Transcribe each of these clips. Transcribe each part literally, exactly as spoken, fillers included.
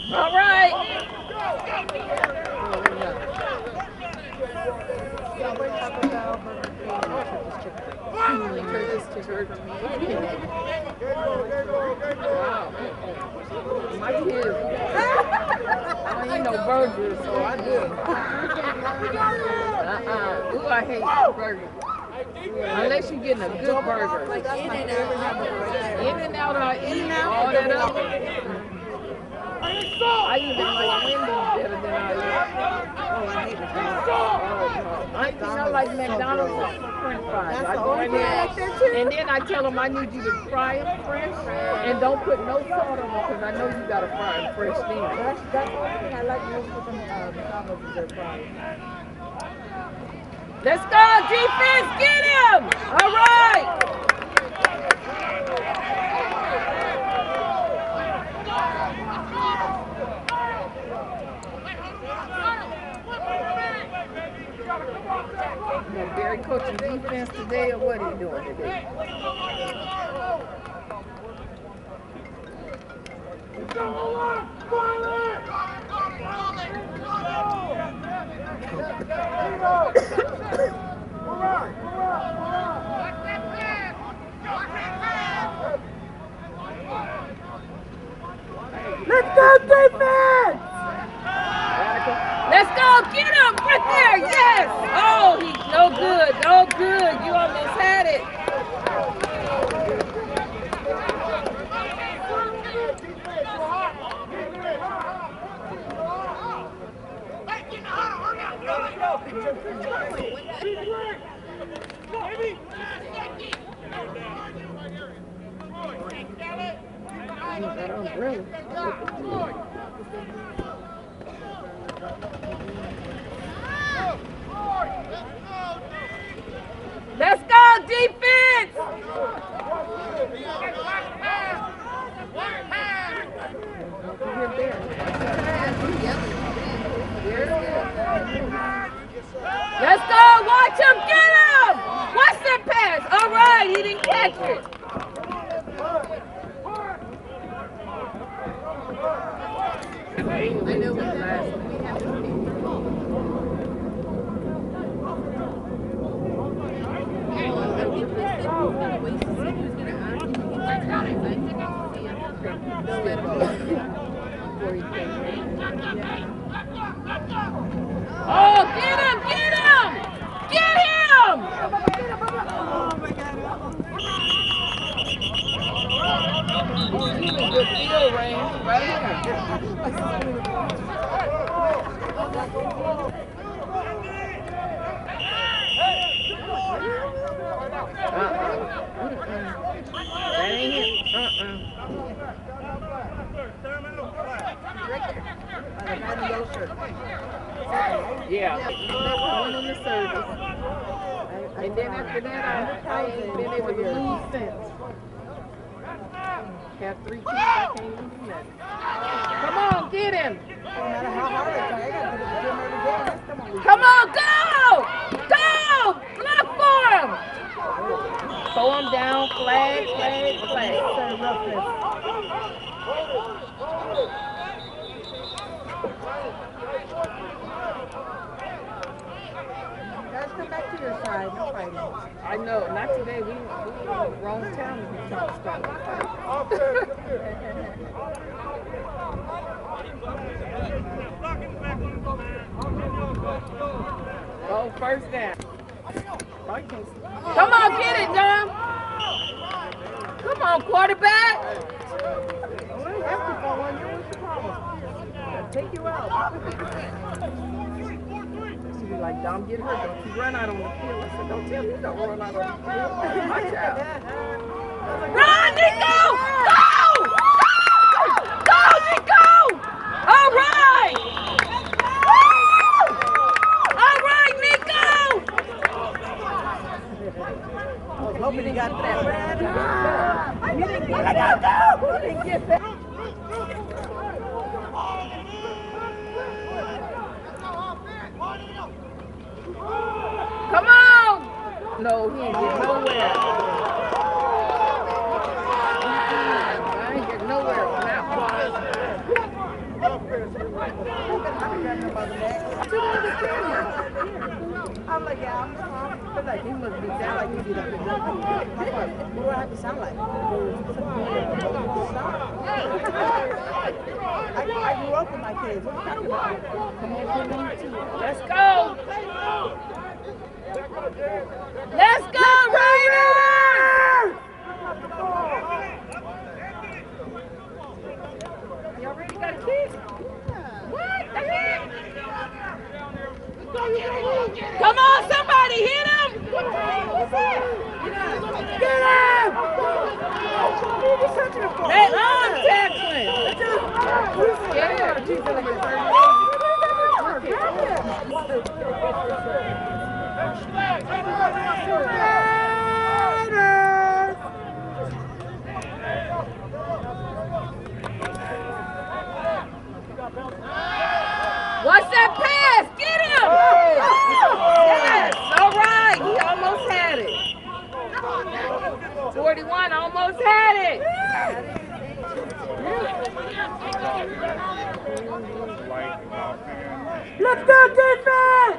All right. My kids, I don't eat no burgers, so I do. Uh-uh. Ooh, I hate burgers. Unless you're getting a good burger. Like In and Out. In and Out, or In and Out, all that up. I even like Wendy's better than I eat. Oh, I hate McDonald's. I think I like McDonald's for French fries. I go in there, and then I tell them I need you to fry them fresh, and don't put no salt on them because I know you gotta fry them fresh then. That's that's one thing I like most of them uh, McDonald's is their fries. Let's go, defense, get him! All right. You know, Barry coaching defense today, or what are you doing today? Let's go, defense! Let's go, get him right there, yes! Oh, he's no good, no good. You almost had it. Let's go, defense! Let's go, watch him, get him! Watch that pass. All right, he didn't catch it. I know we last one. We have to be. Oh, get him! Get him! Get him! Good field range right here. Uh-uh. That ain't it. Uh-uh. Yeah. One on the service. And then after that, I, I ain't been able to lose since. Have three kids, I can't lose nothing. Come on, get him. Come on, go! Go! Block for him! Throw him down, flag, flag, flag. Guys, come back to your side, no fighting. I know, not today. We, we were in the wrong town to be trying to start the fight. Oh, first down. Come on, get it, Dom. Come on, quarterback. Take you out. She be like, Dom, get hurt. Don't you run out on the field. I said, don't tell me don't run out on the field. Watch out. Run, Nico! Go! Go! Go, Nico! All right! Woo! All right, Nico! I was hoping he got that. He didn't get that. He didn't get that. Come on! No, he ain't get nowhere. I ain't get nowhere on that one. I'm like, yeah, I'm I feel like he must be down like he did up in the What do I have to sound like? I, I grew up with my kids. What are you talking about? Come on, come on. Let's go! Let's go, Raiders! You already got a kid? What the heck? Come on, somebody hit him! Get him! They arm tackling! Yeah, she's gonna get What's that pass? Get him! Yes, all right. He almost had it. forty-one almost had it. Let's go, defense!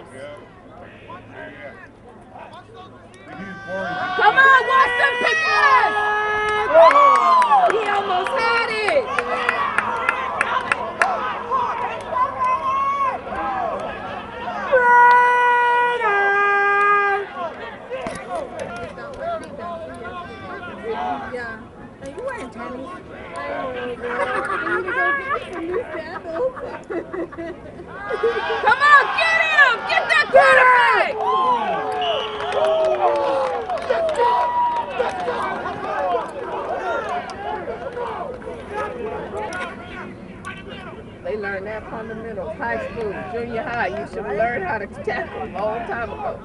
Come on, Watson, pick pass! Oh, he almost had it. Yeah. Hey, you wearing tennis? Come on, get him! Get that quarterback! They learned that fundamentals. High school, junior high. You should have learned how to tackle a long time ago.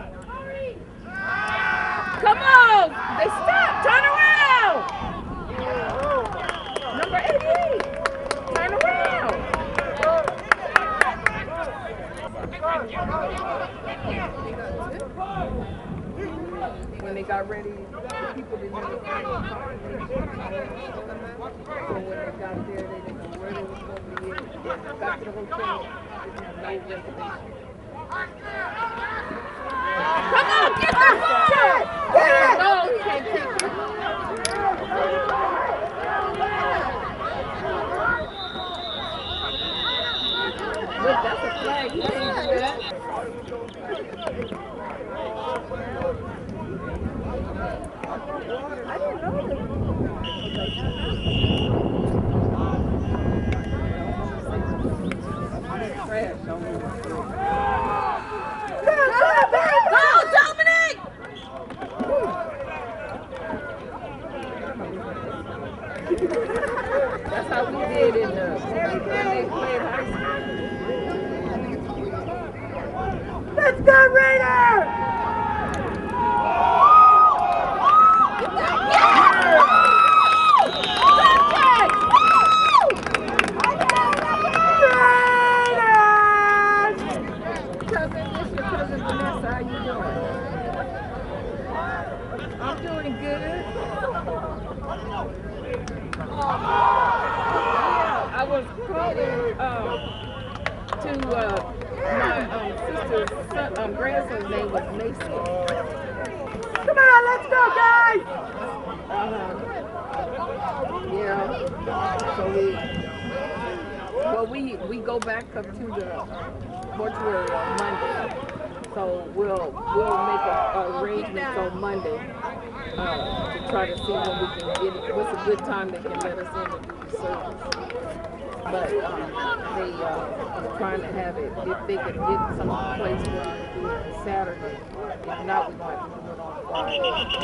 Come on! They stopped! Turn around! Number eighty-eight! Turn around! When they got ready, the people didn't know the car. So when they got there, they didn't know where they were going to be. They got to the hotel. They didn't have no reservation. Come on, get the ball! Get it! No, he can't kick it. Look, that's a flag. You can't do that. I didn't know this. Trash, don't move. Go, Dominic! That's how we did in the when they played high school. Let's go, Raiders! I'm doing good. Yeah, I was calling um, to uh, my um, sister's son, um, grandson's name was Mason. Come on, let's go, guys! Uh-huh. Yeah. So we, well, we we go back up to the mortuary on Monday. So we'll we'll make a, a arrangements on Monday uh, to try to see when we can get it. What's a good time they can let us in to do the service. But um, they uh, are trying to have it if they can get some place where we can do it on Saturday. If not, we might do it on Friday.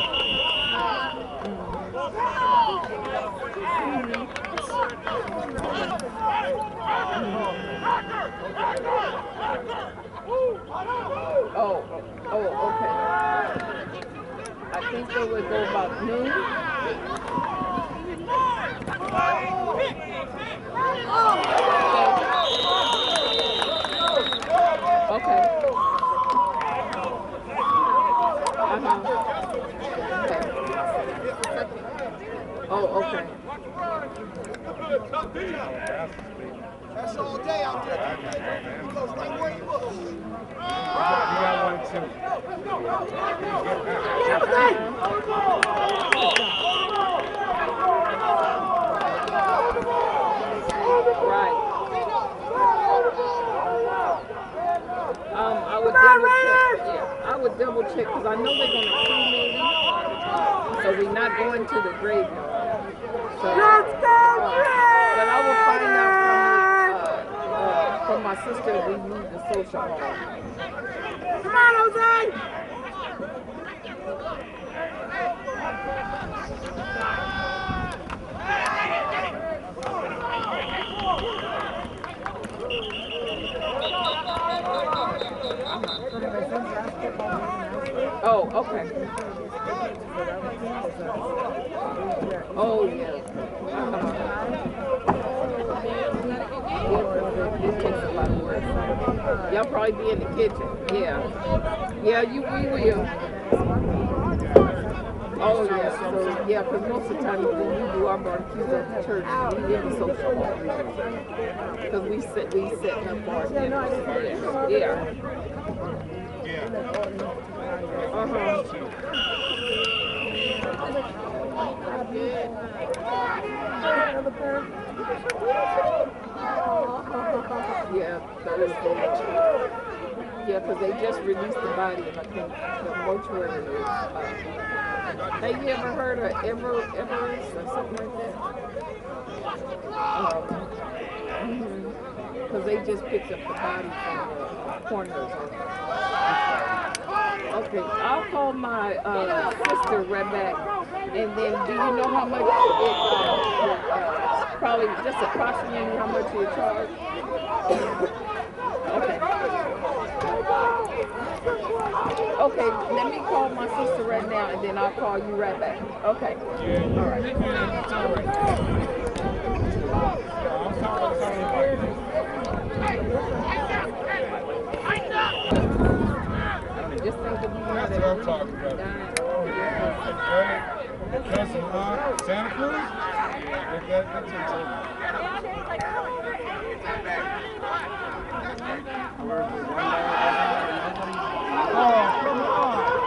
Oh, oh, okay. I think they would go about noon. Okay. Uh-huh. Okay. Oh, okay. That's all day out there. Right. Um, I would double check. Yeah, I would double check because I know they're going to cremate him. So we're not going to the graveyard. So, uh, but I will find out from, uh, uh, from my sister if we need the social hall. Come on, Jose! Oh, okay. Oh, yeah. Uh-huh. It takes a lot of work. Y'all probably be in the kitchen. Yeah. Yeah, you we will. Oh, yeah. So, yeah, because most of the time when we do our barbecues at the church, we in the social hall. Because we sit, we sit in the bar. Yeah. Uh-huh. Yeah, that is good. Yeah, because they just released the body, and I think the mortuary is. Uh, have you ever heard of Ever Everest or something like that? Um, because they just picked up the body from the coroner's office. Okay, I'll call my uh, sister right back, and then do you know how much it, uh, uh, probably just approximately how much you charge? Okay. Okay, let me call my sister right now, and then I'll call you right back. Okay. All right. Just think of That's what I'm talking about. Cousin Aunt Santa Cruz? Like that, that's what I'm talking about. Oh, come on.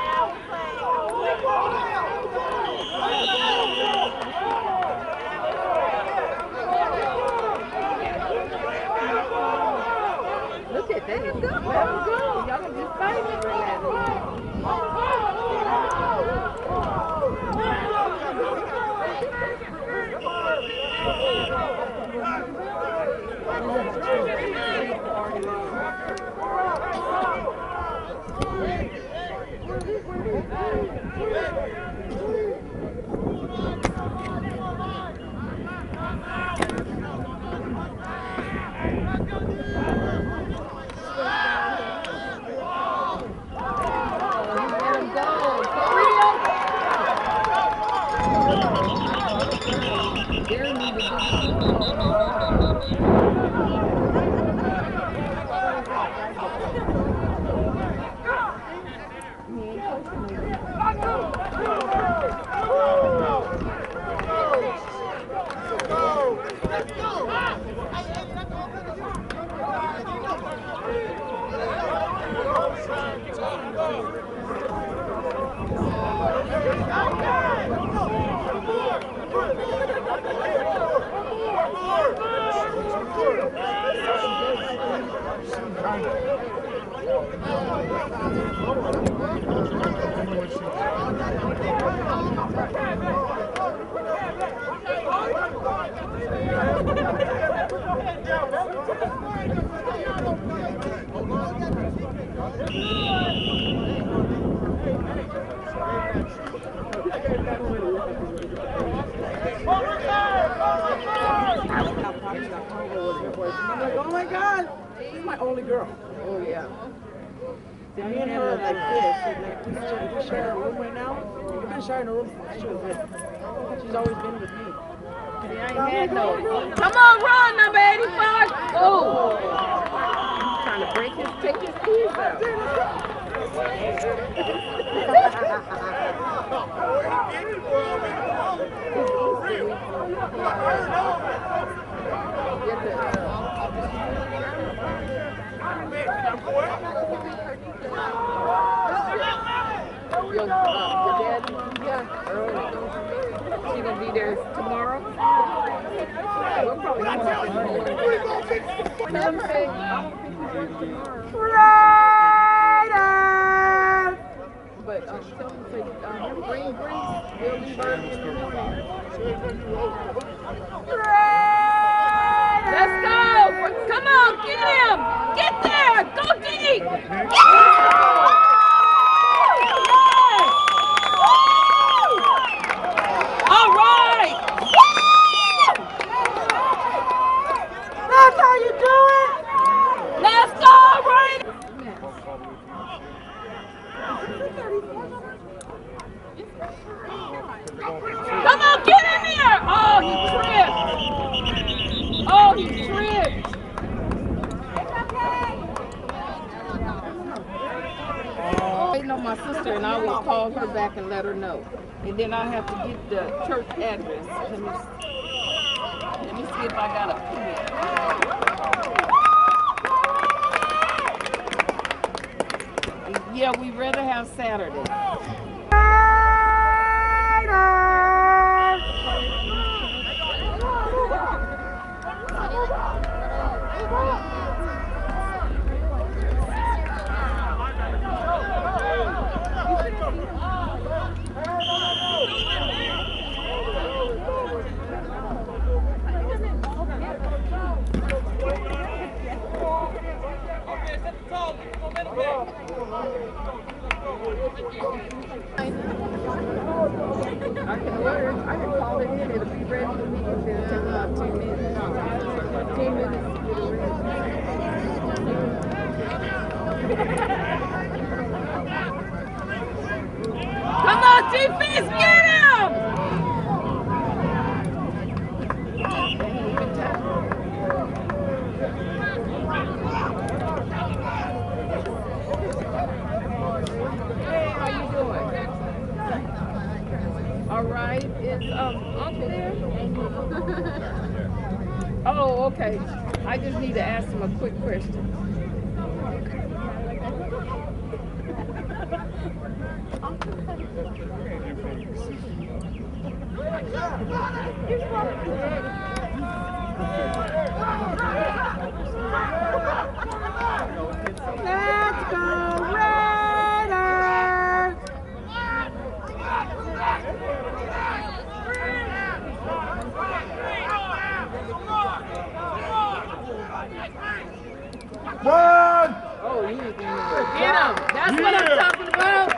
Look at that. Let him go. Y'all gonna be fighting for that. I'm like, oh my God, she's my only girl. Oh, yeah. Me and her are like this. And like, we, share, we share a room right now. We've been sharing a room since she was little. She's always been with me. See, I ain't had no. Come on, run, now, baby. Fuck. Oh. He's trying to break his, take his keys out. Get the, uh, be there tomorrow. We'll probably go Tell them say, I don't think we're there tomorrow. But um, tell them say, um, bring grease. We'll leave early in the morning. Let's go! Come on, get him! Get there! Go deep! All right! That's how you do it! Let's go, Ray! Come on, get in there! Oh, he tripped! Oh, he tripped! Waiting on my sister, and I will call her back and let her know. And then I have to get the church address. Let me, let me see if I got a permit. Yeah, we'd rather have Saturday. I can order, I can call it in, it'll be ready for me, it'll take about two minutes. Two minutes to get it ready. Come on, defense, get him! Hey, how you doing? All right, is um Uncle there? Oh, okay. I just need to ask him a quick question. Let's go, Raiders! Run! Oh, you get him. That's yeah. What I'm talking about.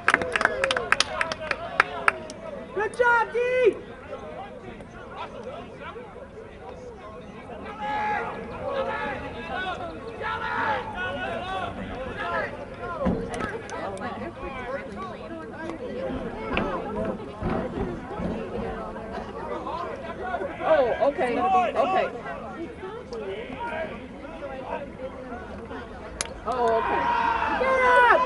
Good job, D! Oh, okay, okay. Oh, okay. Get up!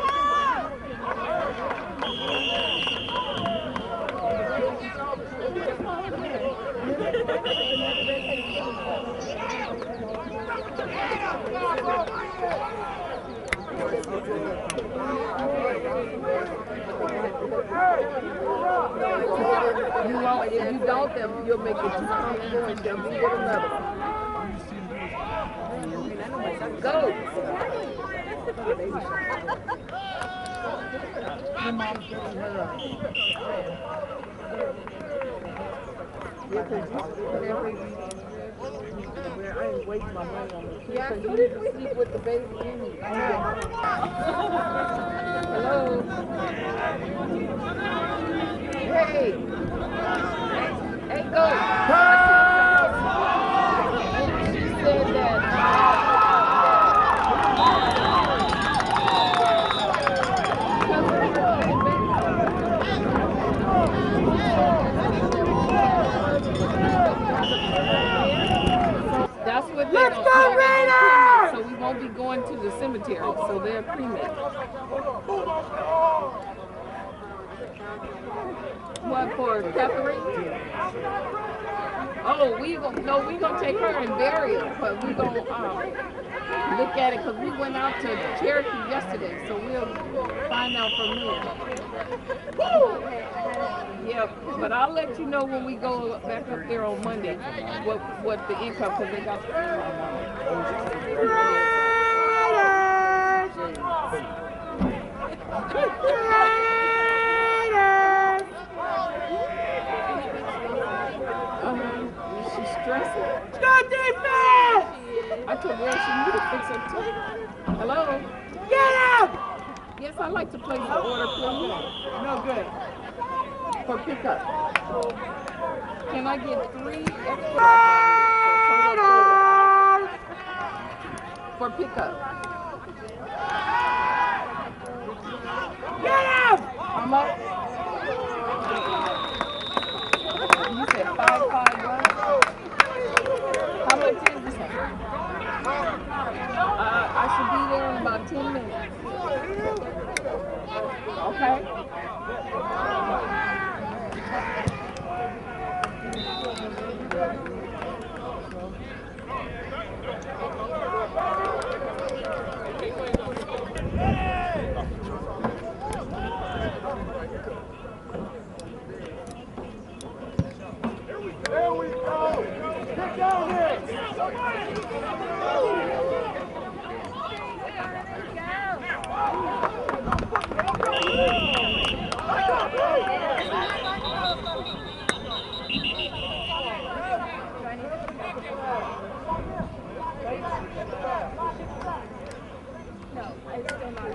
You won't, if you don't, then you'll make it to the and then we get another. Go! I ain't wasting my money on this. Yeah, so did we sleep with the baby in here? Hello? Hey! Hey, go! She said that. That's what they're Let's go, Raiders! So we won't be going to the cemetery, so they're cremated. What for Catherine? Oh, we gonna no, we gonna take her and bury her, but we gonna um, look at it because we went out to Cherokee yesterday, so we'll find out from there. Yep, but I'll let you know when we go back up there on Monday what what the income because they got. She's stressing. Stop defense! I told her she need to fix her too. Hello? Get up! Yes, I like to place the order, please. No good. For pickup. Can I get three extra for pickup? Get up! How much? You said five, five, one? How much is this? Uh, I should be there in about ten minutes. Okay? There we go! Get down here! No, it's still not.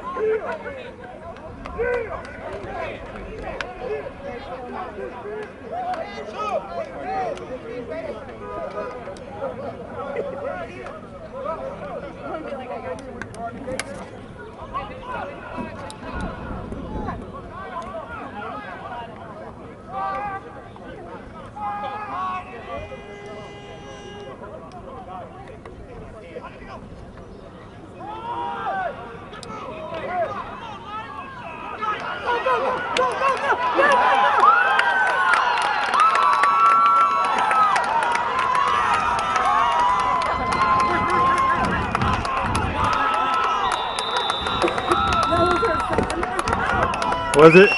Was it?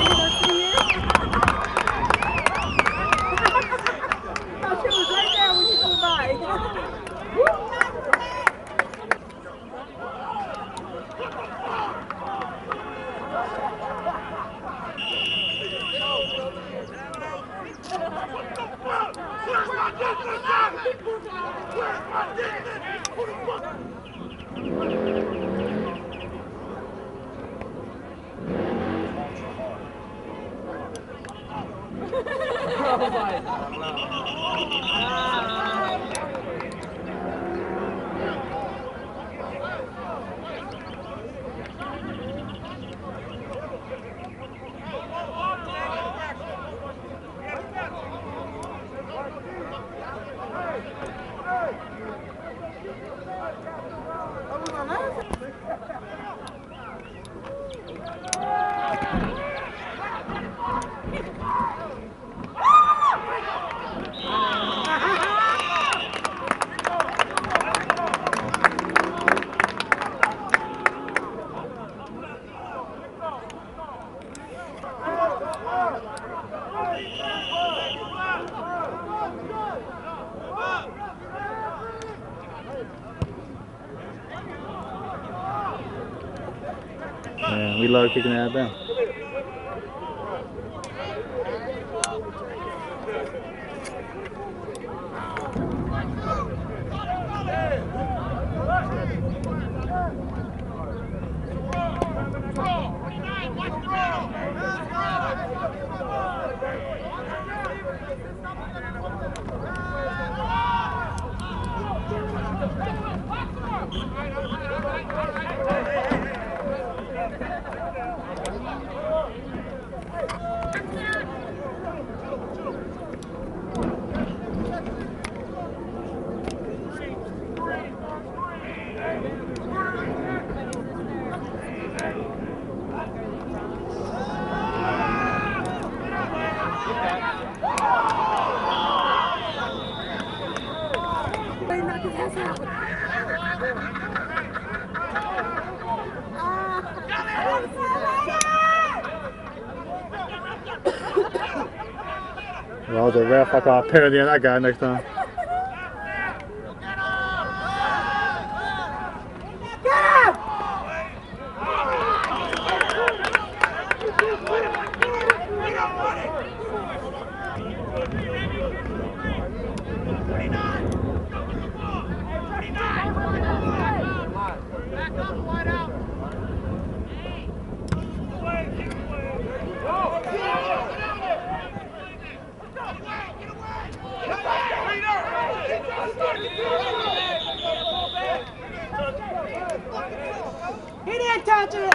Yeah, we love kicking it out there. If I was a ref, I call a penalty on that guy next time. He didn't touch it!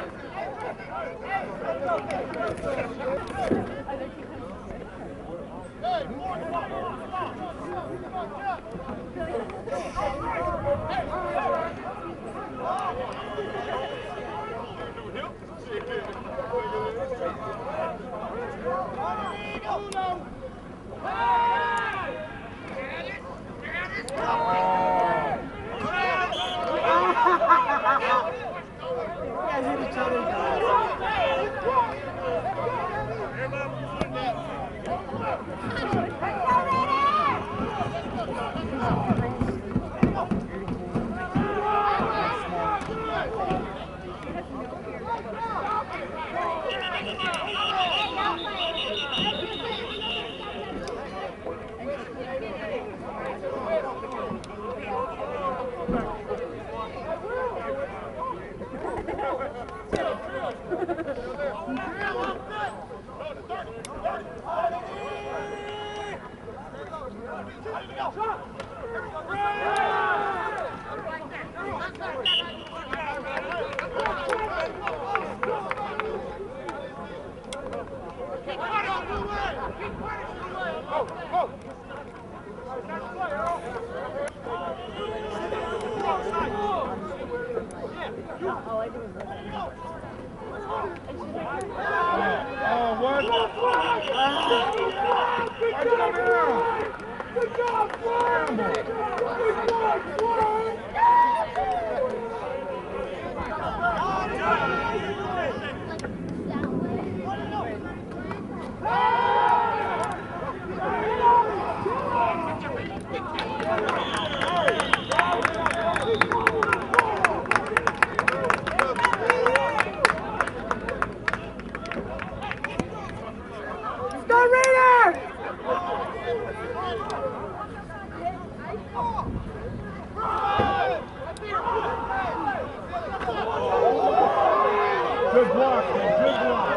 Good block, man. Good block.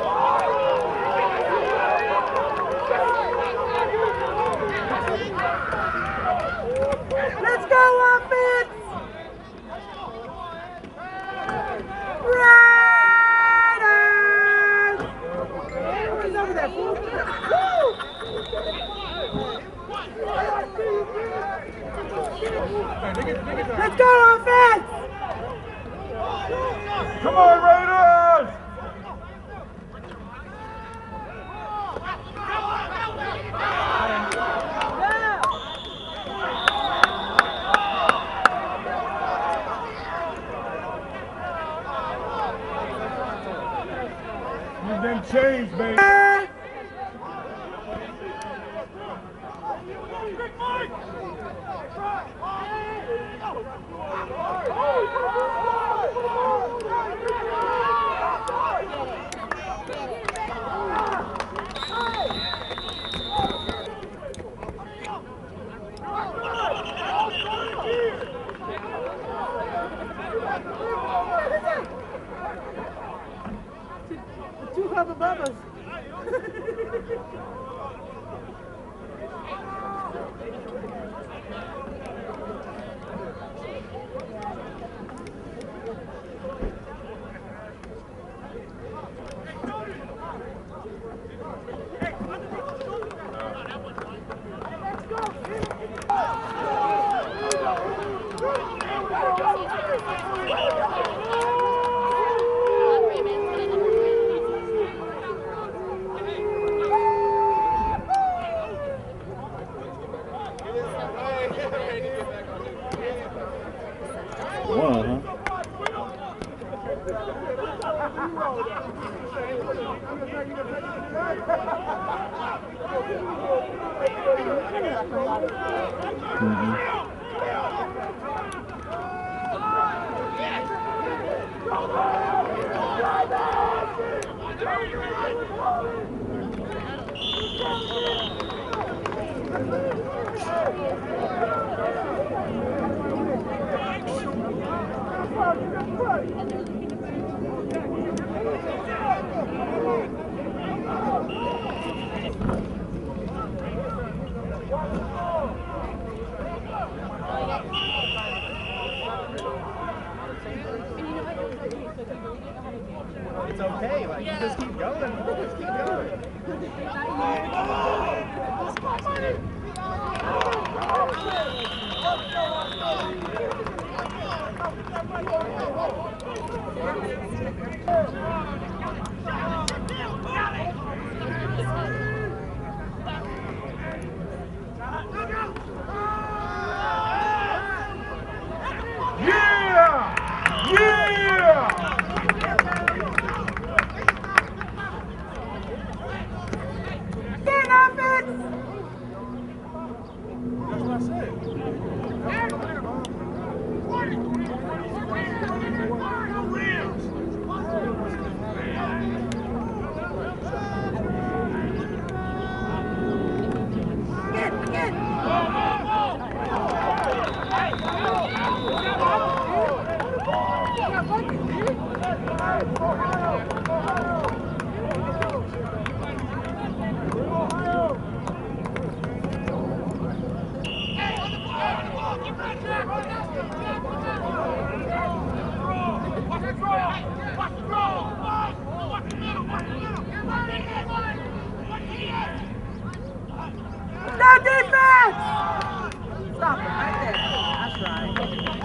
Let's go, offense! Riders! Who's over there, fool? Let's go, offense! Come on, Raiders! Use them chains, baby. Two Hubba Bubbas. It's okay, like, you just keep going. You just keep going. Yeah! Yeah! That's what I said. No defense! Stop it right there. That's right.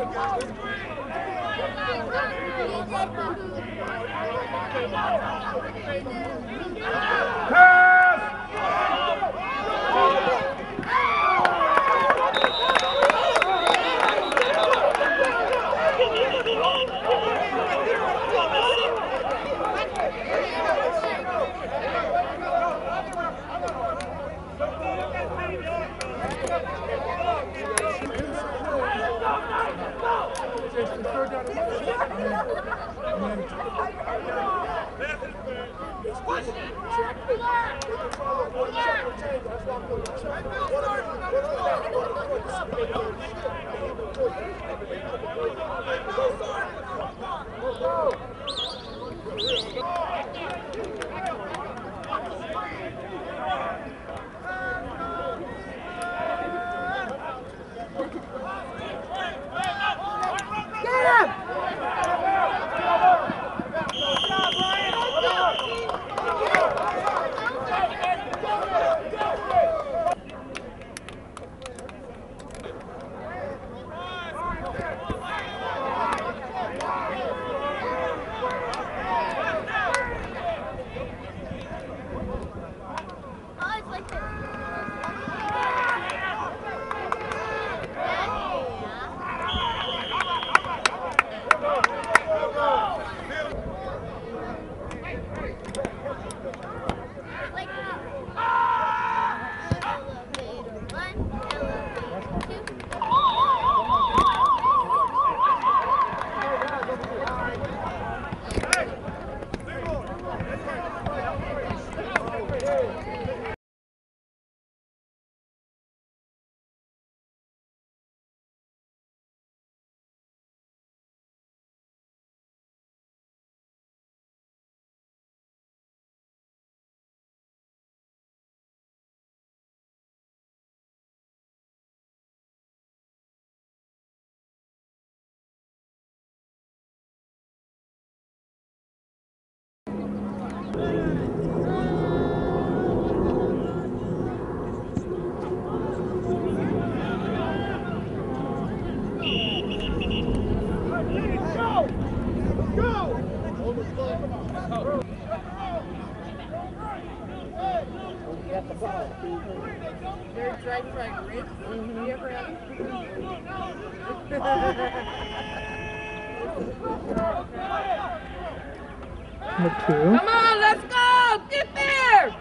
Number two. Come on, let's go! Get there!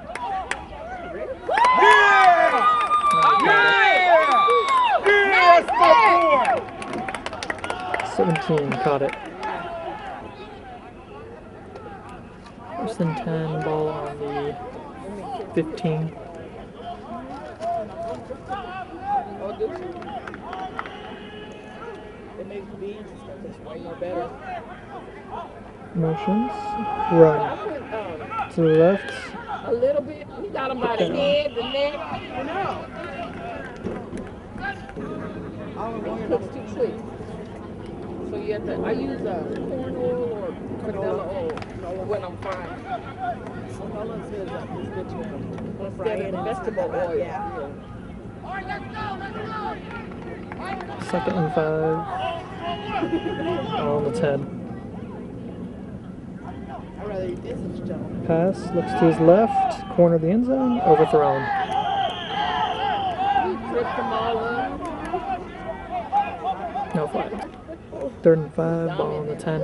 Yeah! All right! Yeah! Nice seventeen, caught it. First and ten, ball on the fifteen. It makes beans and stuff that's way more better. Motions. Run. I put, um, To the left. a little bit. We got him by the head, the neck. I know. He cooks too quick. So you have to, I use uh, corn oil or canola oil when I'm frying. Canola is uh, is good to them. Instead of vegetable oil. Yeah. Second and five. All on the ten. I'd rather eat this than stone. Pass. Looks to his left. Corner of the end zone. Overthrown. We tripped them all up. No flag. Third and five. Ball on the ten.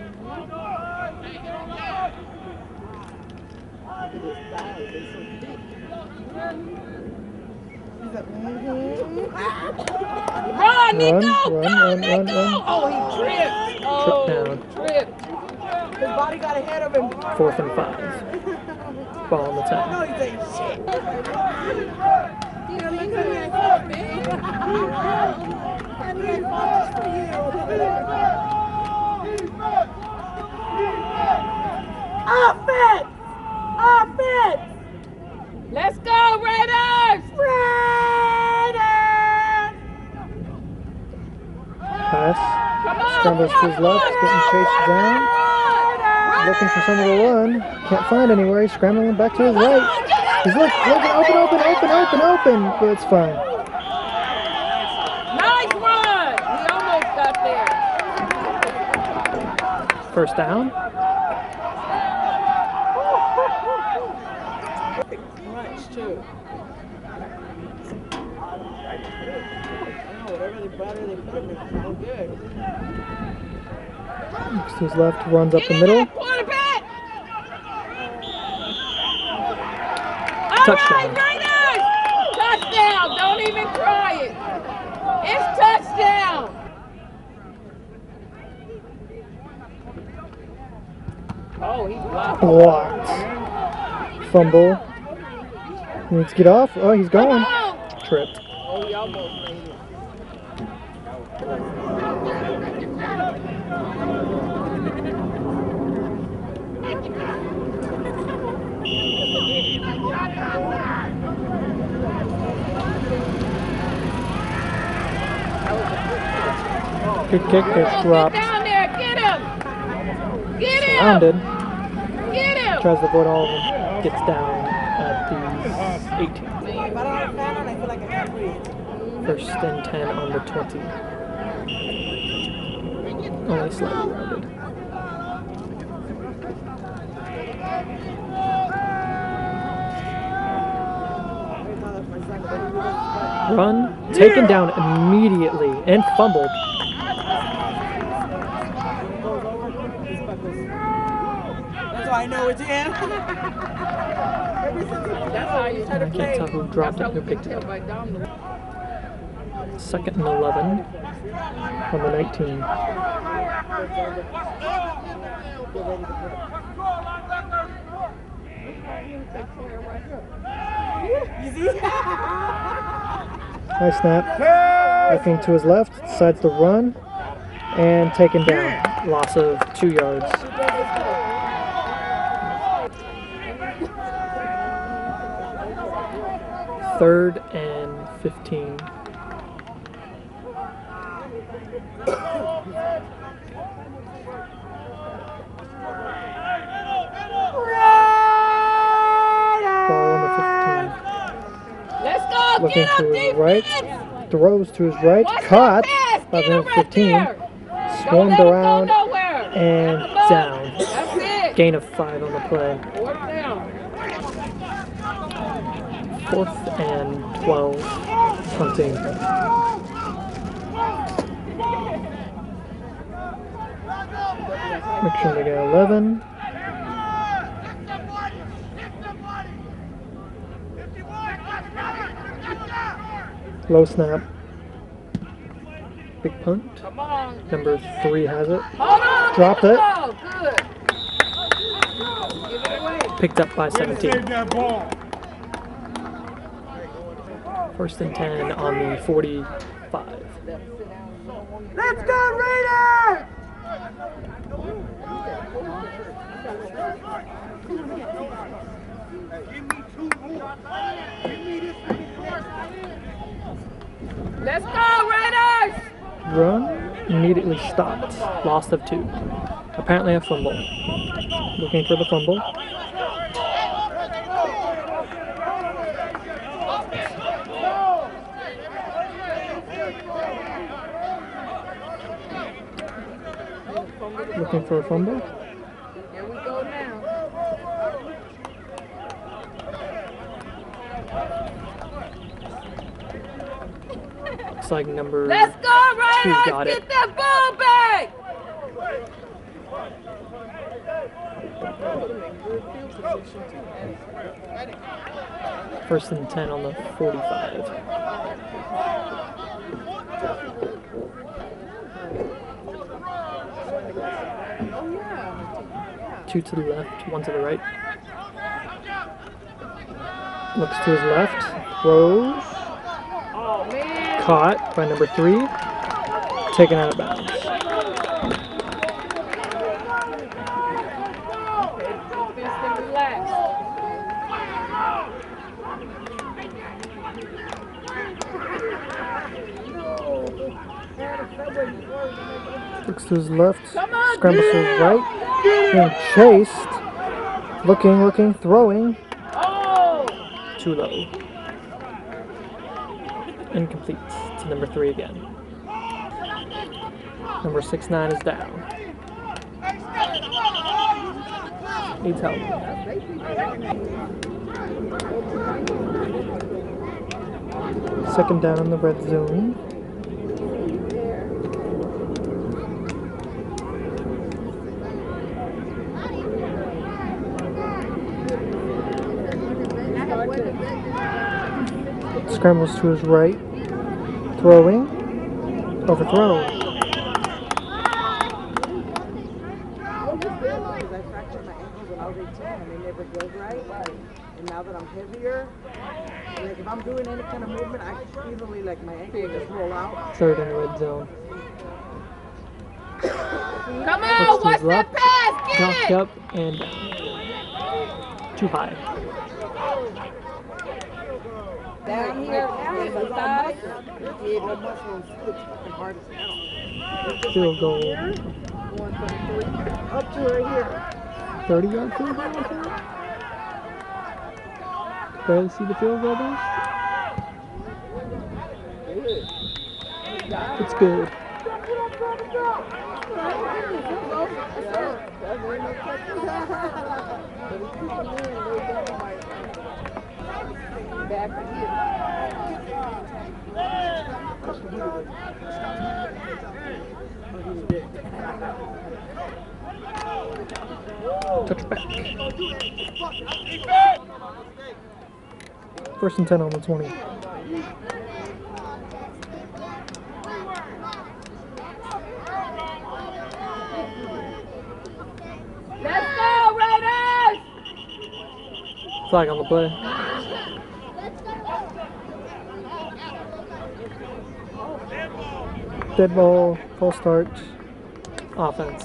Run, Nico! Run, Go, run, run, Nico! run, run. Oh, he tripped. Oh, down. tripped. His body got ahead of him. Fourth and five. Ball on the ten. No, he's saying shit. You know, look at that stuff, man. And he fought for you. Offense! Offense! Let's go, Raiders! Raiders! Pass. Come on! Scrambles to his left. Getting chased down. Looking for somewhere to run. Can't find anywhere. He's scrambling back to his right. He's look, looking open, open, open, open, open. But it's fine. Nice run! He almost got First down. Much too. Whatever they brought her, they put him in. So good. Looks to his left, runs up the middle. Quarterback! Touchdown. All right, Raiders! Touchdown! Don't even try it. It's touchdown! Oh, he's blocked. Blocked. Fumble. He needs to get off. Oh, he's going. Tripped. Oh, he almost made it. Good kick gets Oh, dropped. get down there! Get him! Get him! Surrounded. Get him! Tries to avoid all of them. Gets down at the eighteen. If I don't have a fan on, I feel like I can't breathe. First and ten on the twenty. Only slightly rounded. Run, taken down immediately and fumbled. That's why I know it's him. That's how you I can't tell who dropped it, who picked it up. Second and eleven on the nineteen. Nice snap. Looking to his left, decides to run, and taken down. Loss of two yards. Third and fifteen. Ball on the fifteen. Let's go! Looking Get to up, his defense! right, throws to his right, Watch caught, the pass! by Get him minute right fifteen, there. Don't swarmed let him go around, nowhere. and Come on. down. That's it. Gain of five on the play. Fourth down. Fourth and twelve, punting. Make sure they get eleven. Low snap. Big punt. Come on. Number three has it. Hold on. Dropped get it. the ball. Good. Give it away. Picked up by Way to seventeen. save that ball. First and ten on the forty-five. Let's go, Raiders! Let's go, Raiders! Run immediately stopped. Loss of two. Apparently a fumble. Looking for the fumble. Looking for a fumble. Here we go now. Looks like number Let's go, two Raiders! got Get it. that ball back! First and ten on the forty-five. Two to the left, one to the right. Looks to his left, throws, Oh, man. caught by number three, taken out of bounds. Defense can relax. Looks to his left, Come on, scrambles to his right, being chased, looking, looking, throwing, Oh! too low. Incomplete to number three again. Number six nine is down. Needs help. Second down in the red zone. Scrambles to his right. Throwing. Overthrown. Because I fractured my ankles when I was eighteen and they never healed right. And now that I'm heavier, like if I'm doing any kind of movement, I can easily, like my ankle will just roll out. Third in the red zone. Come on, watch that pass, get Knocked it! up and too high. Down here, there's a side. Field goal. Up to right here. thirty yard field goal, I think. Barely see the field goal there. It's good. Back Touchback. First and ten on the twenty. Let's go, Raiders! Flag on the play. Dead ball, false start, offense.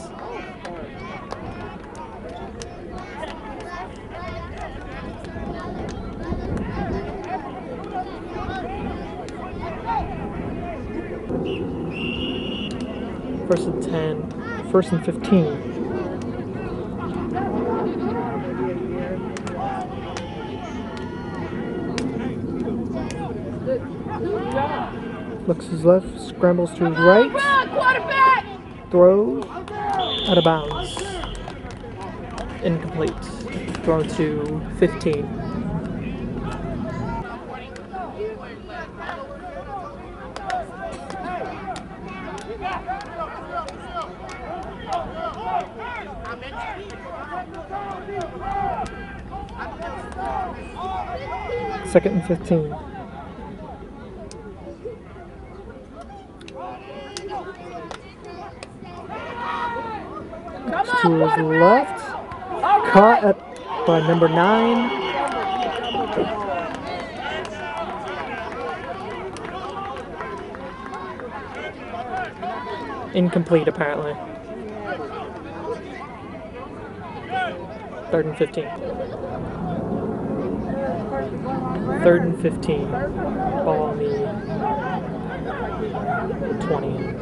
First and ten, first and fifteen. Looks to his left, scrambles to his right, throws, out of bounds, incomplete, thrown to fifteen. Second and fifteen. To his left, caught at, by number nine. Incomplete, apparently. Third and fifteen. Third and fifteen. Ball on the twenty.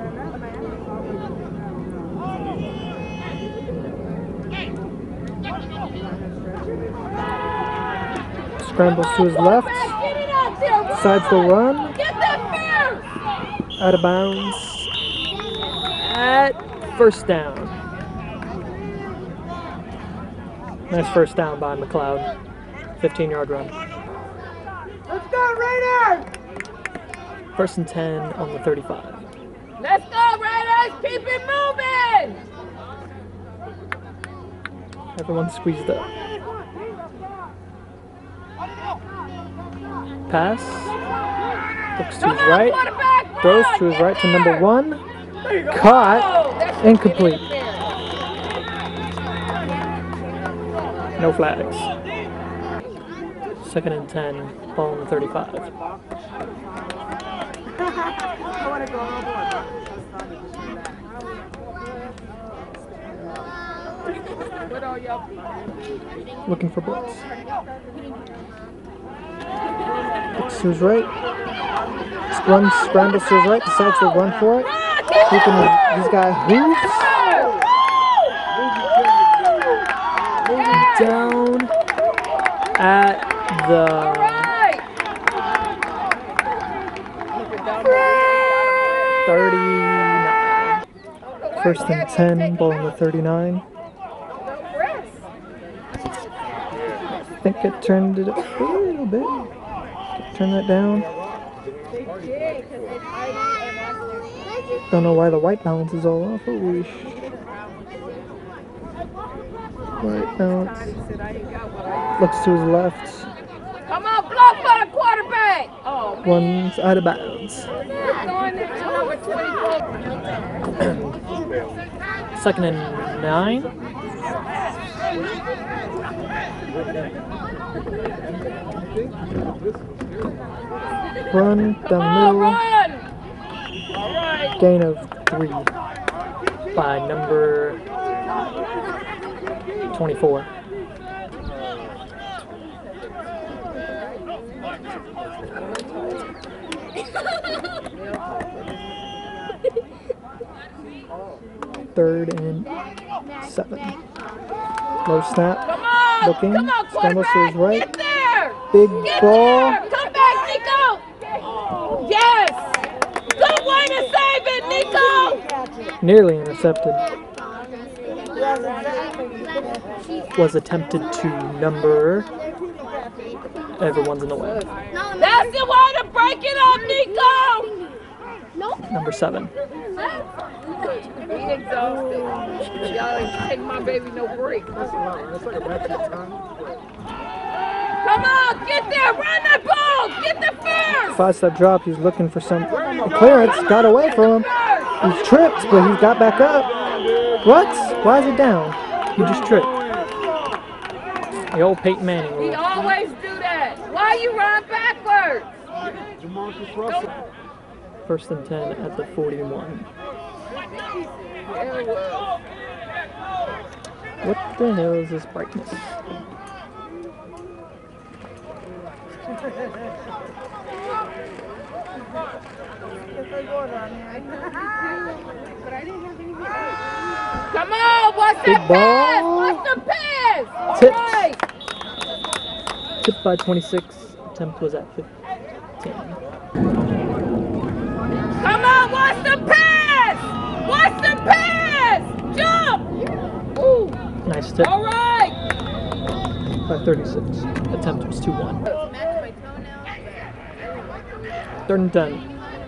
Scrambles to his left, decides to run, out of bounds, at first down. Nice first down by McLeod, fifteen yard run. Let's go, Raiders! First and ten on the thirty-five. Let's go, Raiders! Keep it moving! Everyone squeezed up. Pass. Looks to his right. Throws to his right to number one. Caught. Incomplete. No flags. Second and ten. Ball on the thirty-five. Looking for blitz. Looks to his right. Runs, scrambles to his right, decides to run for it. Keeping this guy hoops. Down at the thirty-nine. First and ten, ball on the thirty-nine. think it turned it up a little bit. Turn that down. Don't know why the white balance is all off. Holy sh. White balance. Looks to his left. Come on, block for the quarterback. Oh, man. One's out of bounds. Throwing it to number twenty-four. Second and nine. Run down the middle. Run. All right. Gain of three by number twenty-four. Third and seven. Low snap. Come on. Looking. Come on, Scrambles to his quarterback. right. Get there. Big Get ball. there. Come back, Nico. Yes. Good way to save it, Nico. Nearly intercepted. Was attempted to number. Everyone's in the way. That's the way to break it up, Nico. Number seven. He exhausted. Y'all ain't take my baby no break. Come on, get there, run the ball, get the first. Five step drop. He's looking for some clearance. Got away from him. He's tripped, but he's got back up. What? Why is it down? He just tripped. The old Peyton Manning He rule. always do that. Why you run backwards? First and ten at the forty-one. What the hell is this brightness? Come on, what's Big the pass? ball. What's the pass? All Tipped. right. Tipped by twenty-six. Attempt was at fifteen. Come on, what's the pass? What's the pass? Jump. Ooh. Nice tip All right. by thirty-six. Attempt was two one. Third and ten.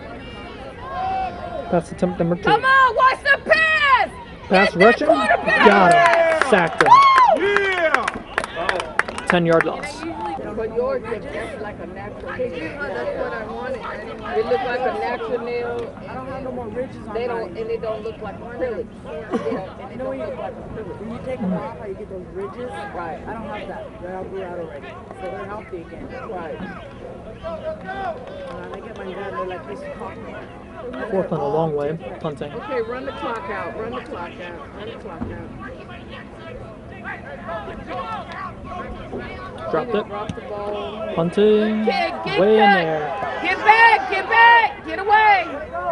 Pass attempt number two. Come on, what's the pass? Pass Get that rushing. quarterback. Got him. Sacked him. Yeah! ten yard loss. But yours is just like a natural nail. That's what I wanted. It looks like a natural nail. I don't have no more ridges on They mine. don't, and it don't look like acrylic. Yeah, and it don't look like acrylic. When you take them off, how you get those ridges? Right. I don't have that. They all grew out already. So they're healthy again. Right. And I get mine done, they're like this. Fourth on a long way. Punting. Okay, run the clock out. Run the clock out. Run the clock out. Dropped it. Drop the ball. Punting. Get, get Way in back. there. Get back. Get back. Get away.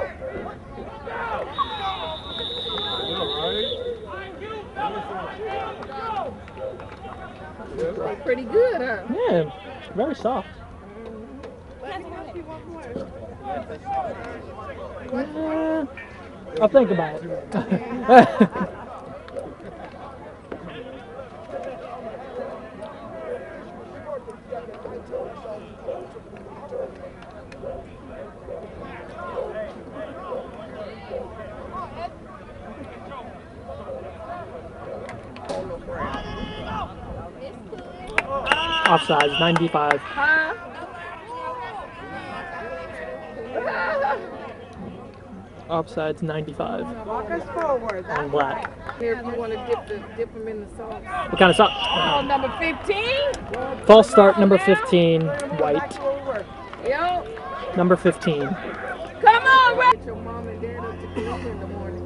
Pretty good, huh? Yeah. Very soft. Uh, I'll think about it. Offsides, ninety-five. Huh? Offsides, ninety-five. Walk us forward. On black. Here, if you want to dip, the, dip them in the sauce. What kind of sauce? Oh, number fifteen? False start, number fifteen. White. Yo. Number fifteen. Come on, Ray. Get your mom and dad up to cook in the morning.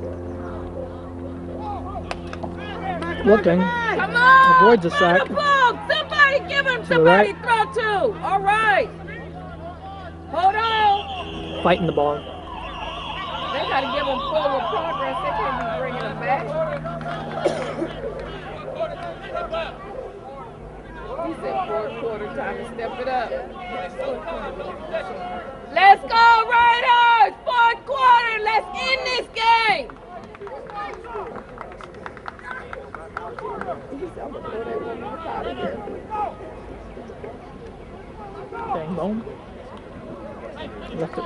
Looking. Come on. Avoids a throw sack. the ball. Somebody give him the somebody right. throw to. All right. Hold on. Fighting the ball. They got to give him forward progress. They can't be bringing him back. He said fourth quarter time to step it up. Let's go, Raiders! Fourth quarter. Let's end this game.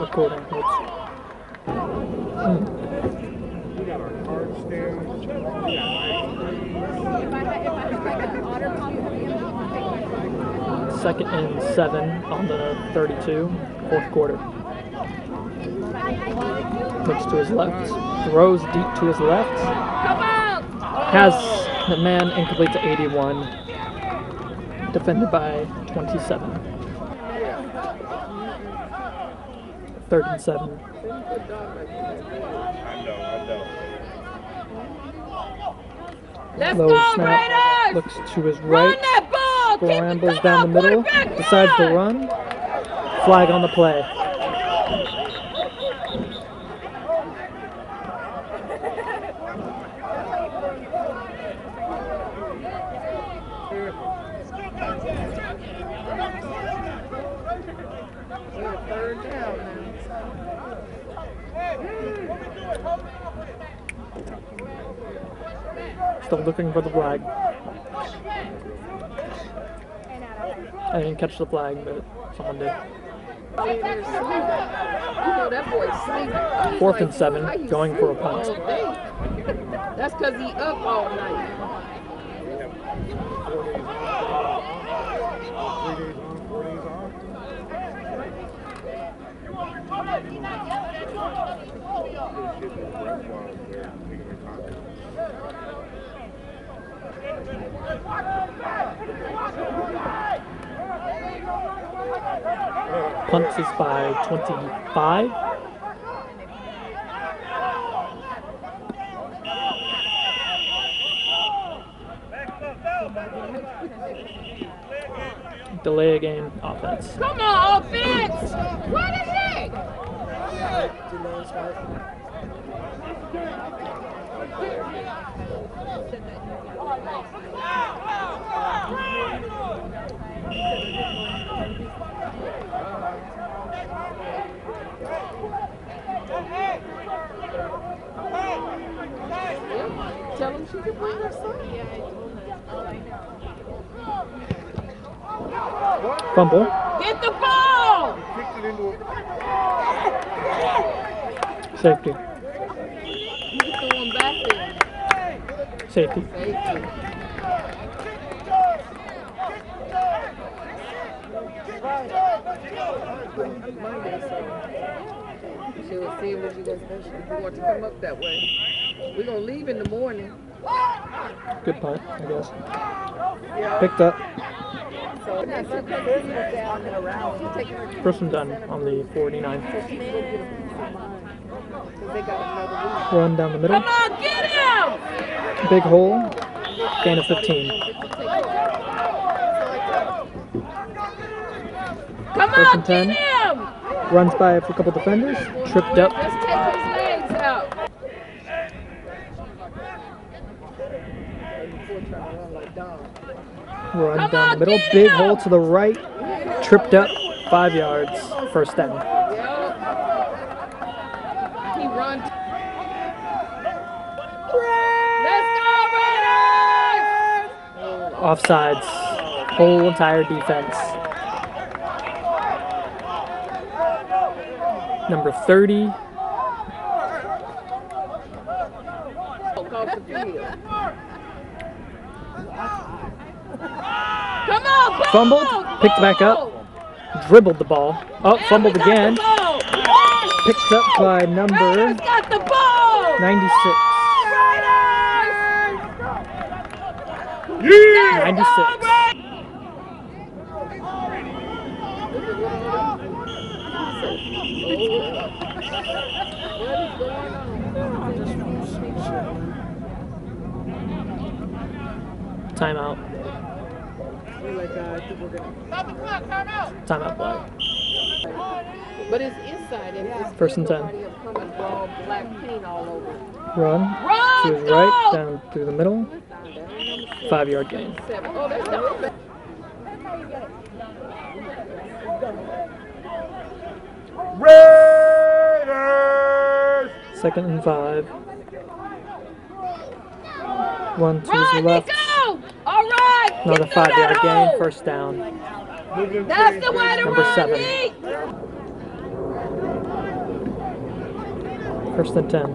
Fourth quarter. Oops. Mm. We got our card stamps. We got Second and seven on the thirty-two. Fourth quarter. Looks to his left. Throws deep to his left. Has the man incomplete to eighty-one. Defended by twenty-seven. Third and seven. I know, I know. Let's Low go, snap. Raiders! Looks to his Run right. that ball! Keep it Scrambles come down on, the middle. quarterback, Decides to run! run. Flag on the play. Third down now. Still looking for the flag. I didn't catch the flag, but someone did. You know that boy's sleeping. Fourth and seven, going for a punt. That's because he up all night. Four days on, four days off. Punts is by twenty-five. Delay a game offense. Come on, offense! What is it? Tell him she can bring her son. Fumble. Get the ball! Kicked it into a Safety. You can throw him back there. Safety. Safety. She was seeing what you guys mentioned. If you want to come up that way. We're going to leave in the morning. Good punt, I guess. Picked up. So that's okay. First and done on the forty-nine. They got another Run down the middle. Come on, get him! Big hole. Gain of fifteen. Come First on, and ten. get him! Runs by a couple defenders. Tripped up. Just take his legs out. Run Come down on, the middle. get Big him! hole to the right. Tripped up. Five yards. First down. Yeah. He runs. Let's go, Raiders! Offsides. Whole entire defense. Number thirty. Across the field. Come on, ball! Fumbled. Picked back up. Dribbled the ball. Oh, And fumbled we got again. the ball. Picked up by number Raiders got the ball! ninety-six. Raiders! ninety-six. Timeout. Timeout flag. But it's inside and it's First and ten. nobody have come and draw black paint all over. Run. Run, To his go! right. Down through the middle. Five yard gain. Seven. Oh, that's not bad. Raiders! Second and five. Run to Run, his left. Nico! All right! Another get through five yard that gain. hole. First down. That's the way to Number run, seven. Nick. First and ten.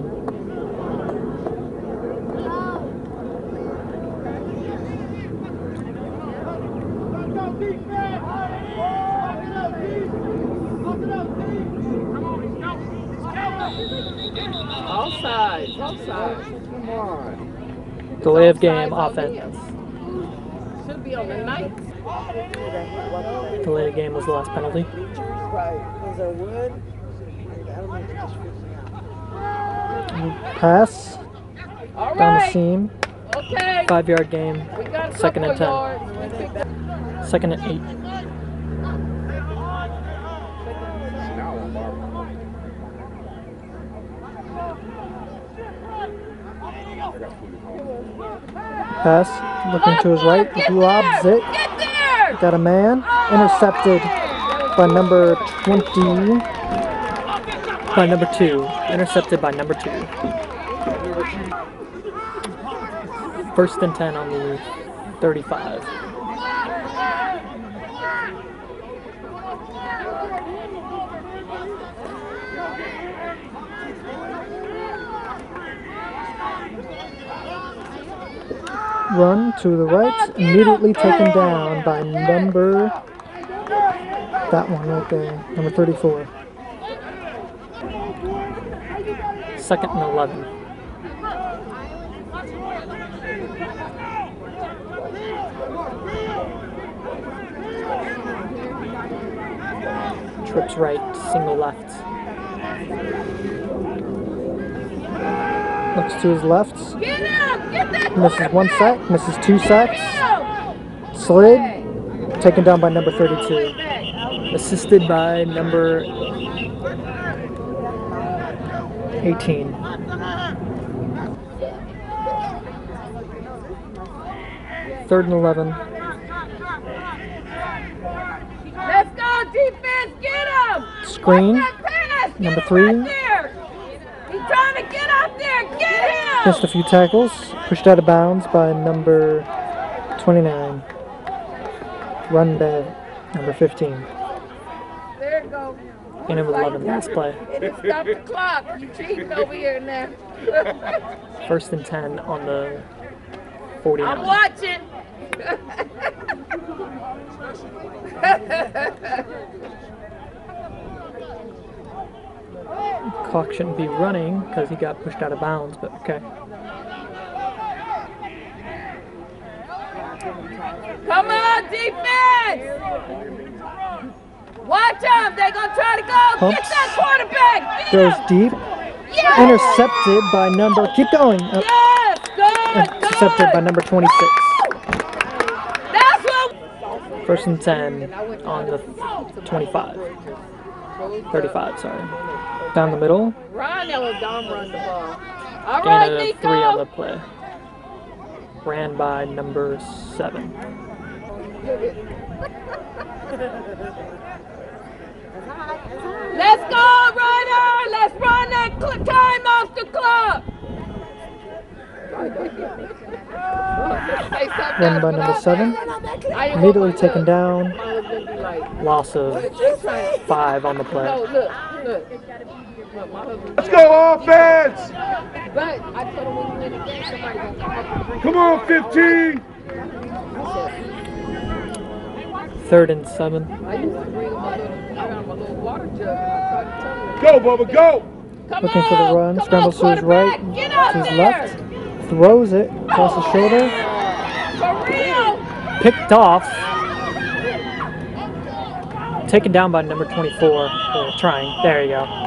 All sides, all sides. Come on. Delay of game offense. Should be on the ninth. Delay of game was the last penalty. Right. Those are wood. I don't know if it's just freaking out. Pass All down the right. seam. Okay. Five yard game. We got a Second and ten. couple yards. We picked up- Second and eight. Pass, looking to his right, Get lobs there! it. Get there! Got a man, intercepted by number twenty, by number two, intercepted by number two. First and ten on the thirty-five. Run to the right, immediately taken down by number, that one right there, number thirty-four. Second and eleven. Trips right, single left. Looks to his left. Get up! Get that Misses one sack, misses two sacks. quarterback! Slid, taken down by number thirty-two. Assisted by number eighteen. Third and eleven. Let's go, defense! Get him! Screen. Watch that pass! Get Number him three. Right there. He's trying to get out there! Get him! Missed a few tackles. Pushed out of bounds by number twenty-nine. Run back, number fifteen. There you go. Gain of eleven, last play. It didn't stop the clock. You cheating over here now. First and ten on the I'm forty-nine. watching. Clock shouldn't be running because he got pushed out of bounds, but okay. Come on, defense! Watch them. They're going to try to go. Pumps. Get that quarterback. Get Goes him. deep. Yes! Intercepted by number, keep going. Uh, Yes, good, intercepted good. by number twenty-six. That's what. First and ten on the twenty-five. thirty-five, sorry. Down the middle. Ron Elladom run the ball. All Gain right, of Nico. three on the play. Ran by number seven. Let's go, Ryder. Let's run that cl- time off the clock. Run by number seven. Immediately taken down. Loss of five on the play. No, look, look. Look, my husband- Let's go offense! But I told him when you win the game, somebody gonna come up and drink. Come on, fifteen! Third and seven. I used to bring him a little, around my little water jug, and I tried to tell him. Go, Bubba, go! Come Looking on, for the run. come Scrambles on, to his right. quarterback, get out To his there. left. Throws it across the shoulder. For real. Picked off. Taken down by number twenty-four. Or trying. There you go.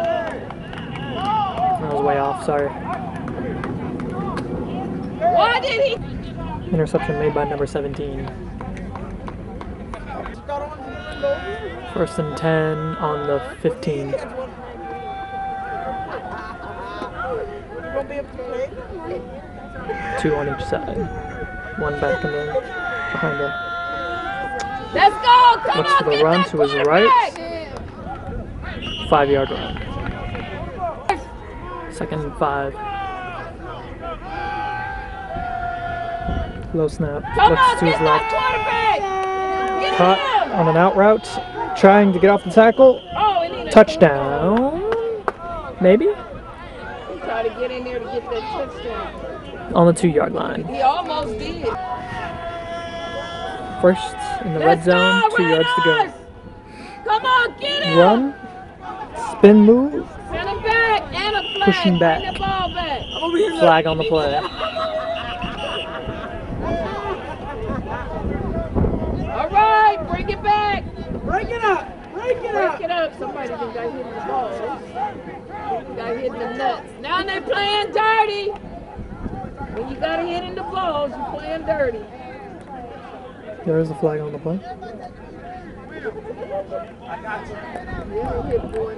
That was way off, sorry. Why did he? Interception made by number seventeen. First and ten on the fifteen. Two on each side. One back and then behind him. Let's go. Come Looks on, for the get run that to his quarterback. right. Five yard run. Second and five. Low snap. Come Looks on, to his get left. that quarterback. Get Caught him. on an out route. Trying to get off the tackle. Oh, and he Touchdown. Maybe? try to get in there to get that touchdown. On the two-yard line. He almost did. First in the Let's red zone, go, two yards to go. Raiders! Come on, get him! Run, spin move, Send him back and a flag. Pushing back. Bring the ball back. flag on the play. All right, bring it back. Break it up! Break it up! Break it up. Somebody just got hit in the balls. Got hit in the nuts. Now they playing dirty. When you got hit in the balls, you playing dirty. There is a flag on the play. Yeah, hit boy.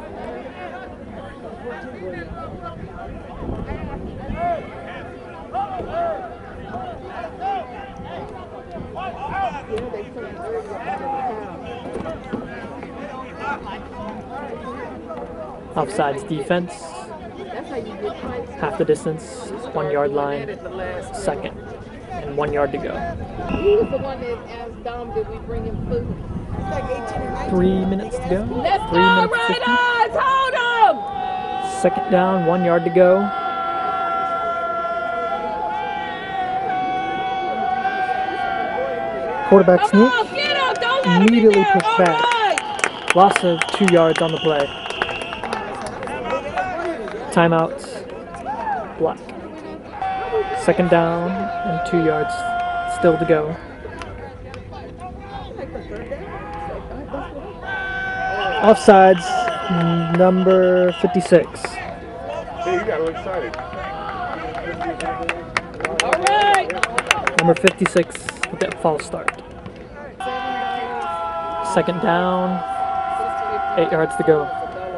Yeah, they playing dirty up under the Offsides defense. That's how you get fights. Half the distance, one yard line, second, and one yard to go. He was the one that asked Dom, did we bring him food? Three minutes to go. Let's Three go, minutes fifty. Raiders! Hold him! Second down, one yard to go. Quarterback Come sneak. on, get him! Don't let him Immediately in there. pushed All back. right. Loss of two yards on the play. Timeout. Black. Second down and two yards still to go. Offsides, number fifty-six. Hey, you got a little excited. All right. Number fifty-six with that false start. Second down, eight yards to go.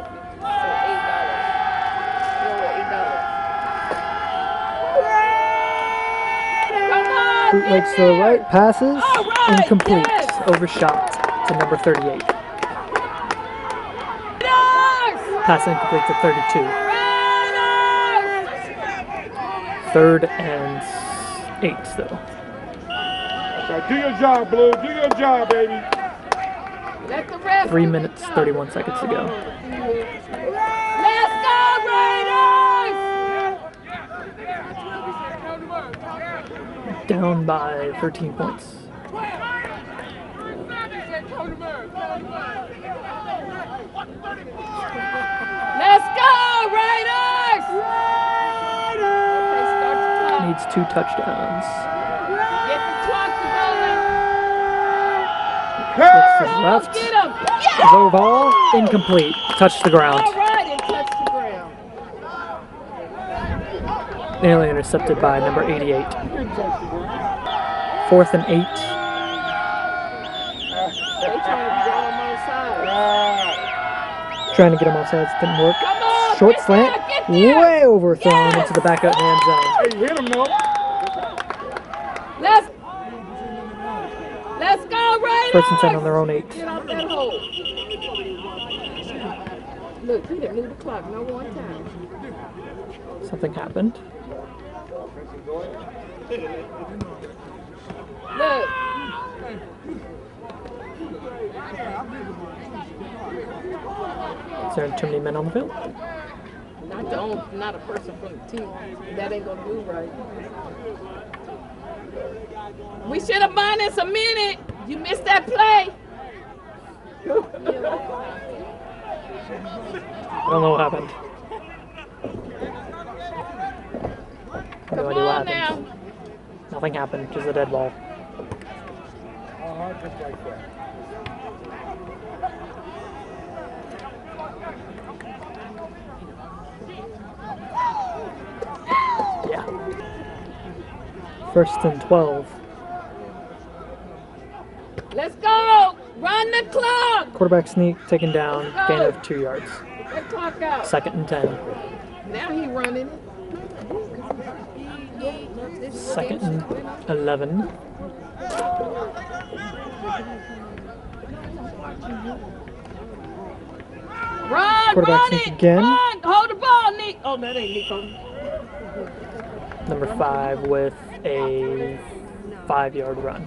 Bootlegs to the right, passes, right, incomplete, yes. overshot to number thirty-eight. Pass incomplete to thirty-two. Third and eight still. Now do your job, Blue. Do your job, baby. Let the rest Three minutes, thirty-one seconds to go. Let's go, Raiders! Down by thirteen points. Let's go, Raiders! Okay, start the clock. Needs two touchdowns. Get the clock to going. Looks to the left. Get him! Low ball, incomplete. Touch the ground. All right, and touch the ground. Nearly intercepted by number eighty-eight. Fourth and eight. They trying to get on my side. Trying to get him offsides, didn't work. Come on, Short get slant, there, get there. way overthrown Yes. into the backup hand zone. Hey, you hit him, though. Let's Let's go, Raiders! First and ten on their own eight. Get off that hole. Look, he done knew the clock, no one time. Something happened. Look. Is there too many men on the field? Not the only, not a person from the team. That ain't gonna do right. We should have minus a minute. You missed that play. I don't know what happened. Come No idea on what now. happened. Nothing happened, just a dead ball. Uh-huh, just like that. Yeah. First and twelve. Let's go. Run the clock. Quarterback sneak, taken down, gain of two yards. That clock out. Second and ten. Now he running it. Second and eleven. Run, Quarterback run sneak it. again. Run. Hold the ball, Nick. Oh, that ain't Nico. Number five with a five-yard run.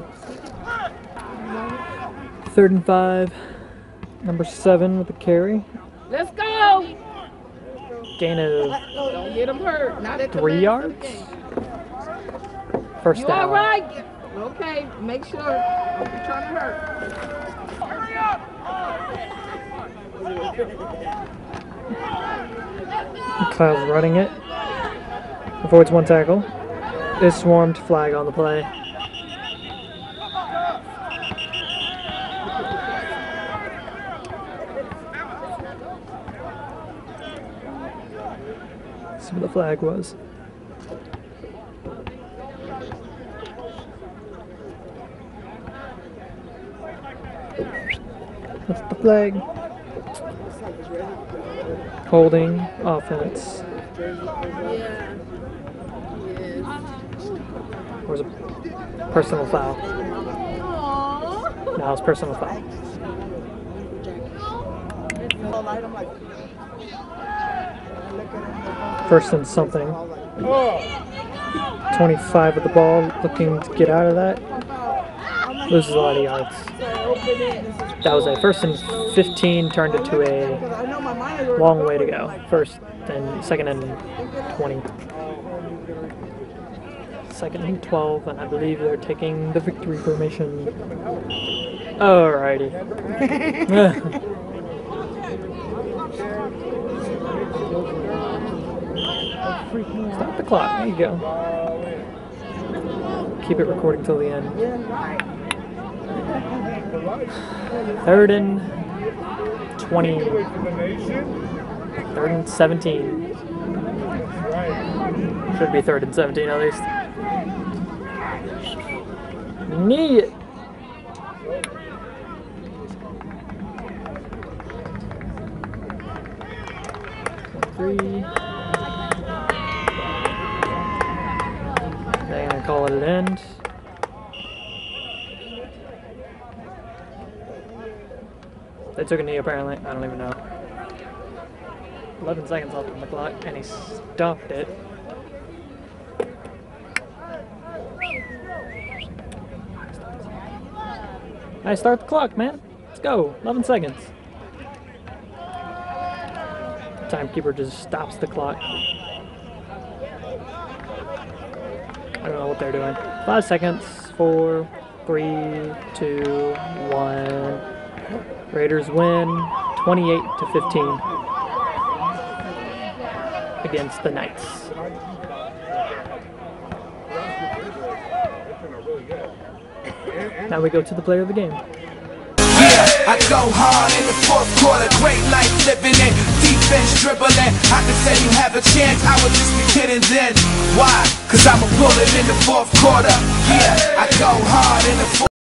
Third and five. Number seven with a carry. Let's go. Gain of Don't get him hurt. Not at the three last yards. of the game. First You down. all right? Okay, make sure. Don't be trying to hurt. Hurry up! Kyle's running it. Avoids one tackle. Is swarmed. Flag on the play. See what the flag was. That's the flag. Holding offense. Yeah. Yes. Or was it personal foul? Aww. No, it's personal foul. First and something. twenty-five with the ball, looking to get out of that. Loses a lot of yards. That was a first and fifteen, turned into a long way to go. First and second and twenty. Second and twelve, and I believe they're taking the victory formation. Alrighty. Stop the clock. There you go. Keep it recording till the end. Third and twenty. Third and seventeen. Should be third and seventeen at least. Need it. Three. They're gonna call it an end. They took a knee apparently. I don't even know. eleven seconds left on the clock, and he stopped it. I start the clock, man. Let's go. eleven seconds. Timekeeper just stops the clock. I don't know what they're doing. Five seconds. Four, three, two, one. Raiders win twenty-eight to fifteen against the Knights. Now we go to the player of the game. Yeah, I go hard in the fourth quarter. Great life living in defense dribbling. I could say you have a chance. I would just be kidding then. Why? Cause I'm a bullet in the fourth quarter. Yeah, I go hard in the fourth